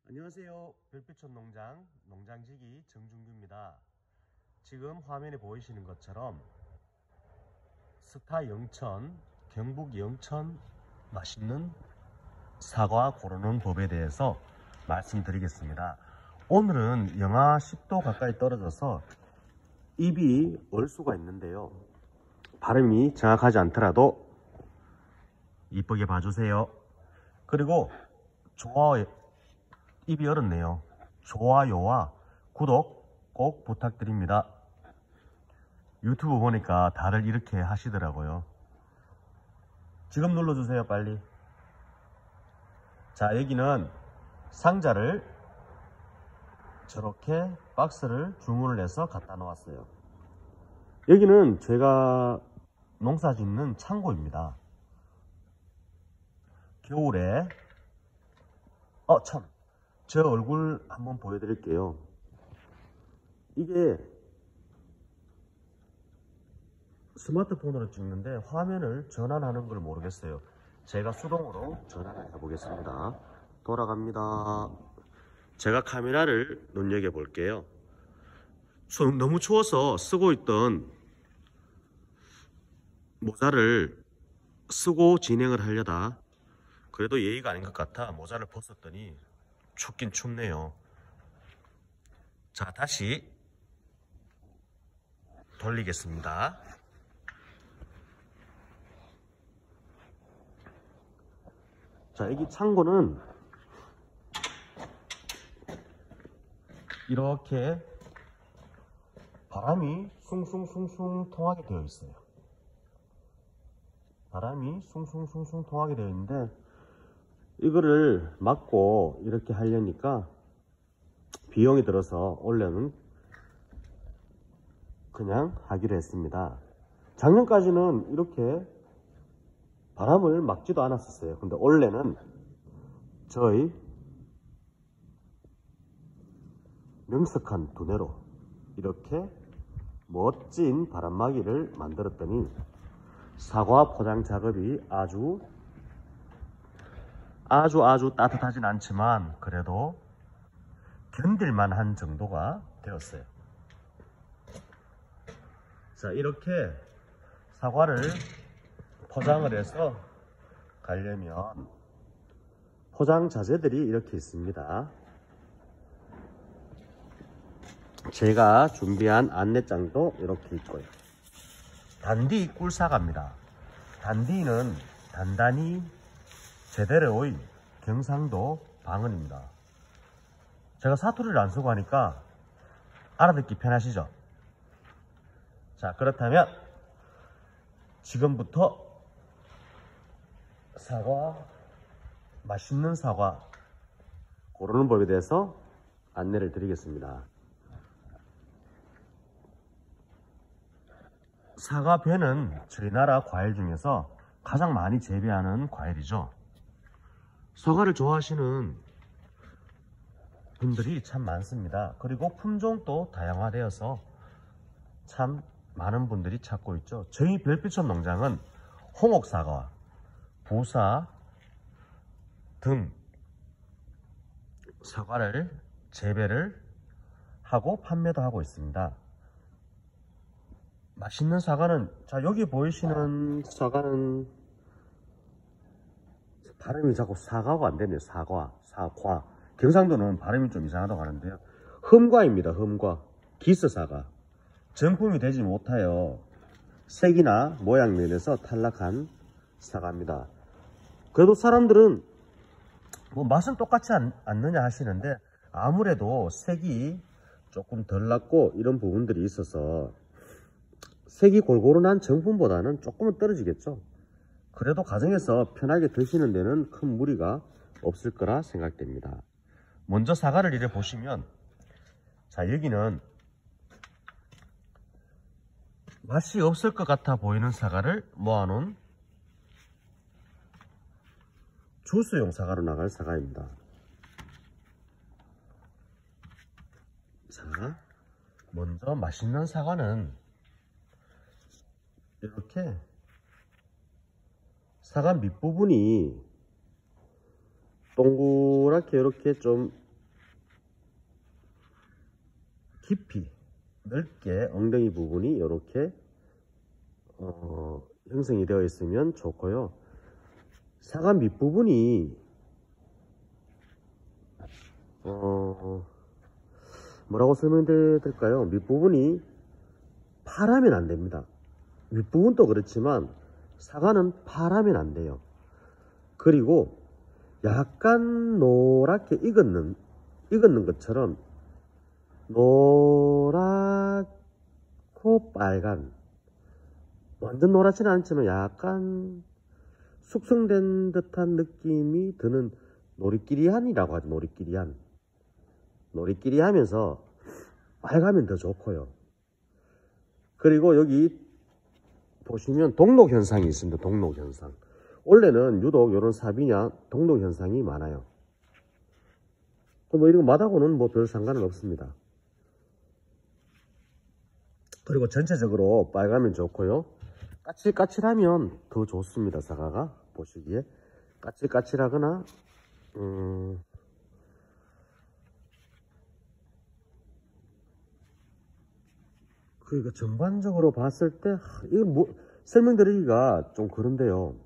안녕하세요. 별빛촌 농장 농장지기 정준규입니다. 지금 화면에 보이시는 것처럼 스타 영천, 경북 영천 맛있는 사과 고르는 법에 대해서 말씀드리겠습니다. 오늘은 영하 10도 가까이 떨어져서 입이 얼 수가 있는데요. 발음이 정확하지 않더라도 이쁘게 봐주세요. 그리고 입이 얼었네요. 좋아요와 구독 꼭 부탁드립니다. 유튜브 보니까 다들 이렇게 하시더라고요. 지금 눌러주세요, 빨리. 자, 여기는 상자를 저렇게 박스를 주문을 해서 갖다 놓았어요. 여기는 제가 농사 짓는 창고입니다. 겨울에 참, 제 얼굴 한번 보여드릴게요. 이게 스마트폰으로 찍는데 화면을 전환하는 걸 모르겠어요. 제가 수동으로 전환을 해보겠습니다. 돌아갑니다. 제가 카메라를 눈여겨 볼게요. 너무 추워서 쓰고 있던 모자를 쓰고 진행을 하려다 그래도 예의가 아닌 것 같아 모자를 벗었더니 춥긴 춥네요. 자, 다시 돌리겠습니다. 자, 여기 창고는 이렇게 바람이 숭숭숭숭 통하게 되어 있어요. 바람이 숭숭숭숭 통하게 되어 있는데 이거를 막고 이렇게 하려니까 비용이 들어서 원래는 그냥 하기로 했습니다. 작년까지는 이렇게 바람을 막지도 않았었어요. 근데 원래는 저희 명석한 두뇌로 이렇게 멋진 바람막이를 만들었더니 사과 포장 작업이 아주 따뜻하진 않지만 그래도 견딜만한 정도가 되었어요. 자, 이렇게 사과를 포장을 해서 가려면 포장 자재들이 이렇게 있습니다. 제가 준비한 안내장도 이렇게 있고요. 단디 꿀사과입니다. 단디는 단단히 제대로의 경상도 방언입니다. 제가 사투리를 안 쓰고 하니까 알아듣기 편하시죠? 자, 그렇다면 지금부터 맛있는 사과 고르는 법에 대해서 안내를 드리겠습니다. 사과배는 저희 나라 과일 중에서 가장 많이 재배하는 과일이죠. 사과를 좋아하시는 분들이 참 많습니다. 그리고 품종도 다양화되어서 참 많은 분들이 찾고 있죠. 저희 별빛촌 농장은 홍옥사과, 부사 등 사과를 재배를 하고 판매도 하고 있습니다. 맛있는 사과는, 자, 여기 보이시는 사과는 발음이 자꾸 사과가 안 되네요. 사과. 경상도는 발음이 좀 이상하다고 하는데요. 흠과입니다. 흠과. 기스사과. 정품이 되지 못하여 색이나 모양 면에서 탈락한 사과입니다. 그래도 사람들은 뭐 맛은 똑같지 않느냐 하시는데 아무래도 색이 조금 덜 났고 이런 부분들이 있어서 색이 골고루 난 정품보다는 조금은 떨어지겠죠. 그래도 가정에서 편하게 드시는 데는 큰 무리가 없을 거라 생각됩니다. 먼저 사과를 이래 보시면, 자, 여기는 맛이 없을 것 같아 보이는 사과를 모아놓은 주스용 사과로 나갈 사과입니다. 자, 먼저 맛있는 사과는 이렇게 사과 밑부분이 동그랗게 이렇게 좀 깊이 넓게 엉덩이 부분이 이렇게 형성이 되어 있으면 좋고요. 사과 밑부분이 뭐라고 설명드릴까요? 밑부분이 파라면 안 됩니다. 윗부분도 그렇지만 사과는 파라면 안 돼요. 그리고 약간 노랗게 익었는 것처럼 노랗고 빨간, 완전 노랗지는 않지만 약간 숙성된 듯한 느낌이 드는 노리끼리한이라고 하죠. 노리끼리한. 노리끼리하면서 빨가면 더 좋고요. 그리고 여기 보시면 동록현상이 있습니다. 동록현상. 원래는 유독 이런 사비냐 동록현상이 많아요. 뭐 이런 거 맛하고는 뭐 별 상관은 없습니다. 그리고 전체적으로 빨가면 좋고요. 까칠까칠하면 더 좋습니다. 사과가 보시기에 까칠까칠하거나 그러니까 전반적으로 봤을 때 이거 뭐 설명드리기가 좀 그런데요.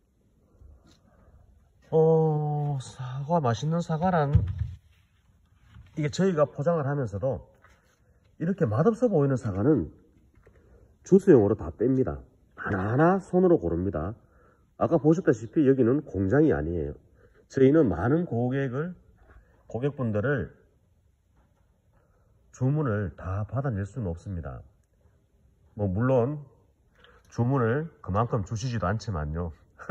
사과, 맛있는 사과란 이게 저희가 포장을 하면서도 이렇게 맛없어 보이는 사과는 주스용으로 다 뺍니다. 하나하나 손으로 고릅니다. 아까 보셨다시피 여기는 공장이 아니에요. 저희는 많은 고객분들을 주문을 다 받아낼 수는 없습니다. 뭐 물론 주문을 그만큼 주시지도 않지만요.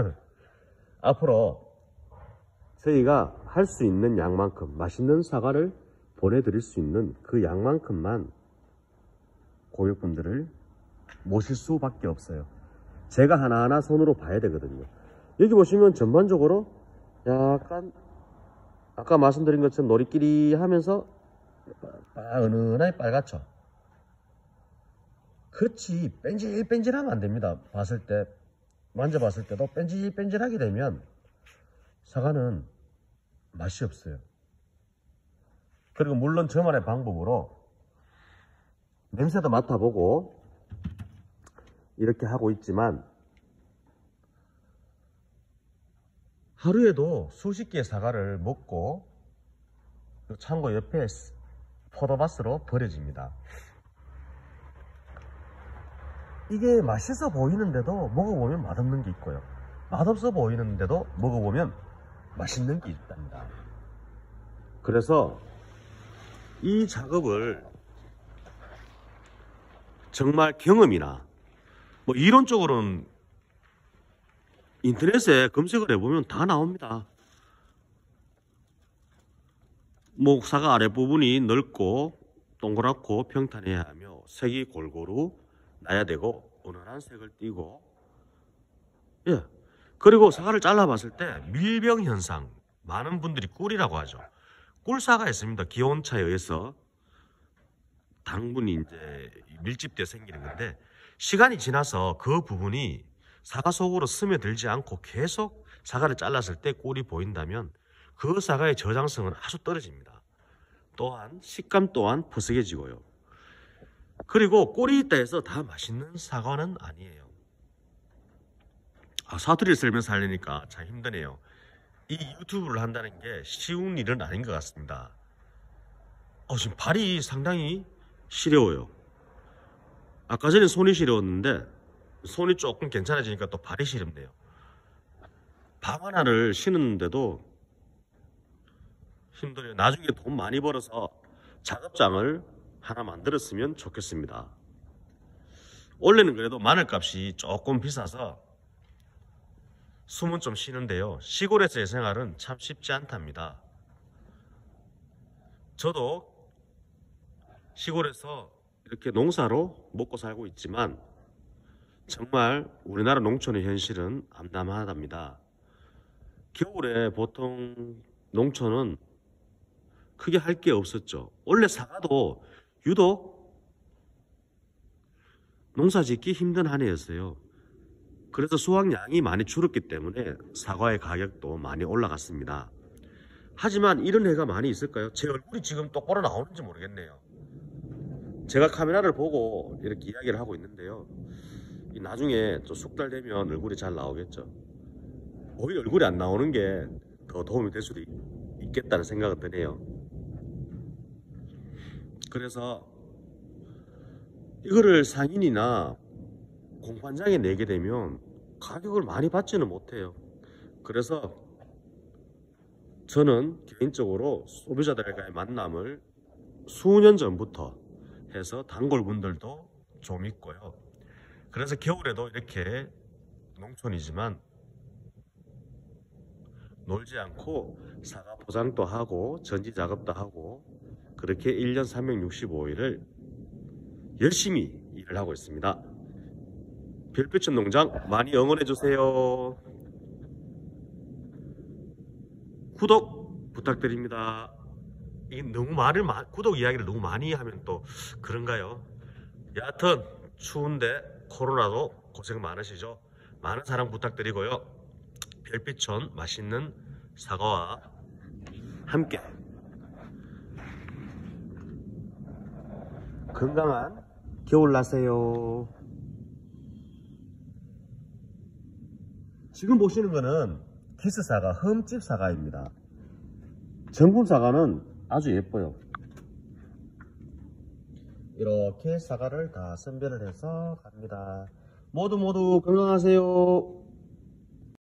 앞으로 저희가 할 수 있는 양만큼 맛있는 사과를 보내드릴 수 있는 그 양만큼만 고객분들을 모실 수밖에 없어요. 제가 하나하나 손으로 봐야 되거든요. 여기 보시면 전반적으로 약간 아까 말씀드린 것처럼 노리끼리 하면서 은은하게 빨갛죠. 그렇지 뺀질뺀질하면 안 됩니다. 만져봤을 때도 뺀질뺀질하게 되면 사과는 맛이 없어요. 그리고 물론 저만의 방법으로 냄새도 맡아보고 이렇게 하고 있지만 하루에도 수십 개의 사과를 먹고 창고 옆에 포도밭으로 버려집니다. 이게 맛있어 보이는데도 먹어보면 맛없는 게 있고요. 맛없어 보이는데도 먹어보면 맛있는 게 있답니다. 그래서 이 작업을 정말 경험이나 뭐 이론적으로는 인터넷에 검색을 해보면 다 나옵니다. 뭐 사과 아랫부분이 넓고 동그랗고 평탄해야 하며 색이 골고루 나야 되고 은은한 색을 띠고 그리고 사과를 잘라봤을 때 밀병 현상, 많은 분들이 꿀이라고 하죠. 꿀사가 있습니다. 기온차에 의해서 당분이 이제 밀집되어 생기는 건데 시간이 지나서 그 부분이 사과 속으로 스며들지 않고 계속 사과를 잘랐을 때 꿀이 보인다면 그 사과의 저장성은 아주 떨어집니다. 또한 식감 또한 퍼석해지고요. 그리고 꿀이 있다 해서 다 맛있는 사과는 아니에요. 사투리를 설명서 하려니까 참 힘드네요. 이 유튜브를 한다는 게 쉬운 일은 아닌 것 같습니다. 지금 발이 상당히 시려워요. 아까 전에 손이 시려웠는데 손이 조금 괜찮아지니까 또 발이 시렵네요. 방 하나를 신었는데도 힘들어요. 나중에 돈 많이 벌어서 작업장을 하나 만들었으면 좋겠습니다. 원래는 그래도 마늘값이 조금 비싸서 숨은 좀 쉬는데요. 시골에서의 생활은 참 쉽지 않답니다. 저도 시골에서 이렇게 농사로 먹고 살고 있지만 정말 우리나라 농촌의 현실은 암담하답니다. 겨울에 보통 농촌은 크게 할 게 없었죠. 원래 사과도 유독 농사 짓기 힘든 한 해였어요. 그래서 수확량이 많이 줄었기 때문에 사과의 가격도 많이 올라갔습니다. 하지만 이런 해가 많이 있을까요? 제 얼굴이 지금 똑바로 나오는지 모르겠네요. 제가 카메라를 보고 이렇게 이야기를 하고 있는데요. 이 나중에 또 숙달되면 얼굴이 잘 나오겠죠. 오히려 얼굴이 안 나오는 게 더 도움이 될 수도 있겠다는 생각은 드네요. 그래서 이거를 상인이나 공판장에 내게 되면 가격을 많이 받지는 못해요. 그래서 저는 개인적으로 소비자들과의 만남을 수년 전부터 해서 단골분들도 좀 있고요. 그래서 겨울에도 이렇게 농촌이지만 놀지 않고 사과 포장도 하고 전지 작업도 하고 그렇게 1년 365일을 열심히 일을 하고 있습니다. 별빛천 농장 많이 응원해 주세요. 구독 부탁드립니다. 이게 너무 구독 이야기를 너무 많이 하면 또 그런가요? 여하튼 추운데 코로나도 고생 많으시죠? 많은 사랑 부탁드리고요. 별빛천 맛있는 사과와 함께 건강한 겨울 나세요. 지금 보시는 거는 키스 사과, 흠집 사과입니다. 정품 사과는 아주 예뻐요. 이렇게 사과를 다 선별을 해서 갑니다. 모두 건강하세요.